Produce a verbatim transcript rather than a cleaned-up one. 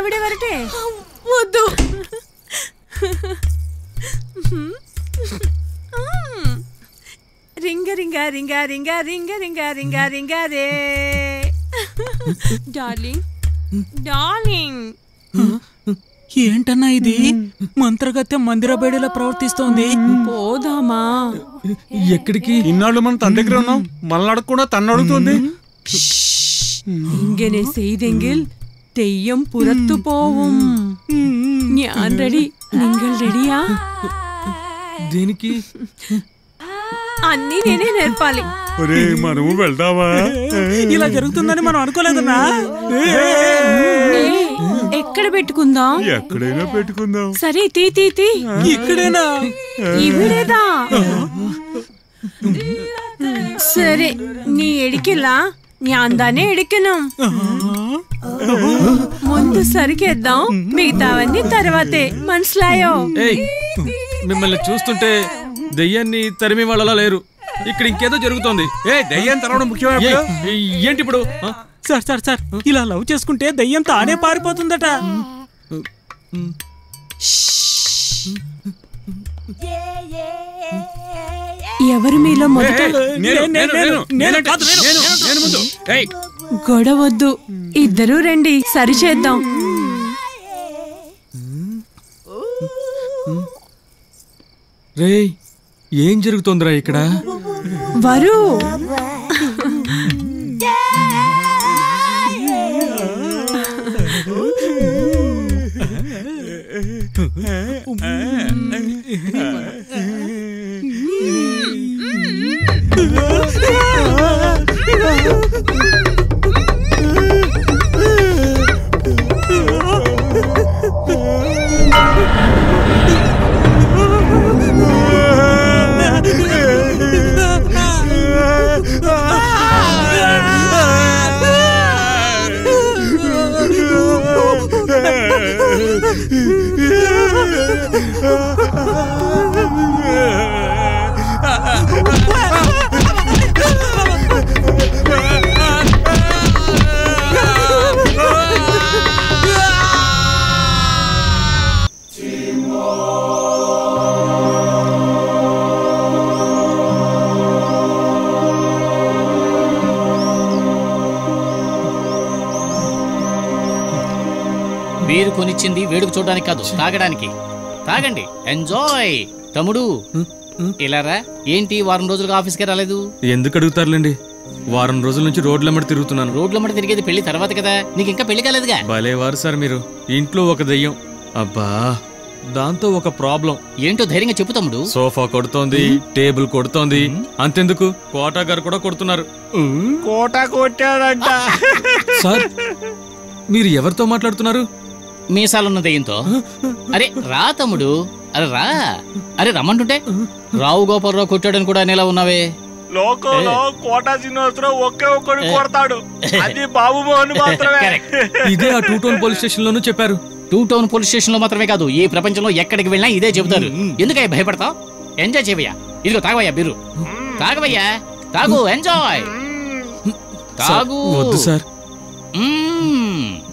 ഇവിടെ വരട്ടെ? వద్దు. రింగ రింగ రింగ రింగ రింగ రింగ రింగ రింగ రే డార్లింగ్ డార్లింగ్. ఏంటన్నా ఇది? మంత్రగత్య మందిర బేడిలా ప్రవర్తిస్తోంది. పోదామా? ఎక్కడికి? ఇన్నాళ్ళు మనం తన దగ్గర ఉన్నాం, మనల్ని అడగకుండా తను అడుగుతుంది. ഇങ്ങനെ ചെയ്തെങ്കിൽ തെയ്യം പുറത്തു പോവും. ഞാൻ రెడీ, നിങ്ങൾ రెడీయా? దేనికి? అన్నీ నేనే నేర్పాలి. మనము వెళ్దామా? ఇలా జరుగుతుందని మనం అనుకోలేదన్నా. ఎక్కడ పెట్టుకుందాం? ఎక్కడైనా పెట్టుకుందాం. సరే తీ తీ తీ. ఇక్కడేనా? ఇవిడేదా? సరే నీ ఎడికెలా? ഞാൻ തന്നെ എടുക്കണം. ముందు సరికేద్దాం, మిగతావన్నీ తర్వాతే. మనసులాయో? మిమ్మల్ని చూస్తుంటే దెయ్యాన్ని తరిమి వాళ్ళలా లేరు. ఇక్కడ ఇంకేదో జరుగుతోంది. ఏ దెయ్యాన్ని తరవడం ముఖ్యమైన ఏంటి ఇప్పుడు? సార్ సార్ సార్ ఇలా లవ్ చేసుకుంటే దెయ్యం తానే పారిపోతుందట. ఎవరు మీలో మొదట? గొడవద్దు, ఇద్దరూ రండి, సరిచేద్దాం. రే ఏం జరుగుతోందిరా ఇక్కడ? వరు వీరు కొనిచ్చింది వేడుక చూడడానికి కాదు, తాగడానికి. తాగండి, ఎంజాయ్. తమ్ముడు ఇలారా. ఏంటి వారం రోజులుగా ఆఫీస్కి రాలేదు? ఎందుకు అడుగుతారులేండి, వారం రోజుల నుంచి రోడ్లమ్మడి తిరుగుతున్నాను. రోడ్లమ్మడి తిరిగేది పెళ్లి తర్వాత కదా, నీకు ఇంకా పెళ్లి కాలేదుగా. భలేవారు సార్ మీరు. ఇంట్లో ఒక దెయ్యం, అబ్బా దాంతో ఒక ప్రాబ్లం. ఏంటో ధైర్యంగా చెప్పు తమ్ముడు. సోఫా కొడుతోంది, టేబుల్ కొడుతోంది, అంతెందుకు కోటా గారు కూడా కొడుతున్నారు. కోటా కొట్టాడంట. సార్ మీరు ఎవరితో మాట్లాడుతున్నారు? మీసాలున్న దెయ్యంతో. అరే రా తమ్ముడు, అరే రా. అరే రమ్మంటుంటే రావు గోపాలరావు కొట్టాడని కూడా అనేలా ఉన్నావే. లోకంలో కోటా శ్రీనివాసరావు ఒకే ఒక్కడు కొడతాడు, అది బాబు మోహన్ మాత్రమే. ఇదే ఆ టూ టౌన్ పోలీస్ స్టేషన్ లోనూ చెప్పారు. టూ టౌన్ పోలీస్ స్టేషన్ లో మాత్రమే కాదు, ఈ ప్రపంచంలో ఎక్కడికి వెళ్ళినా ఇదే చెబుతారు. ఎందుకయ్యా భయపడతావు? ఎంజాయ్ చేయవయ్యా. ఇదిగో తాగవయ్యా బీరు, తాగవయ్యా, తాగు, ఎంజాయ్, తాగు. వద్దు సార్.